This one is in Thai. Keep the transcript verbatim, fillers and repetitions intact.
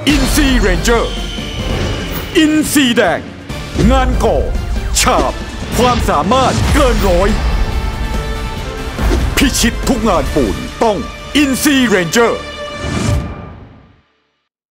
อินซีเรนเจอร์อินซีแดงงานก่อฉาบความสามารถเกินร้อยพิชิตทุกงานปูนต้องอินซีเรนเจอร์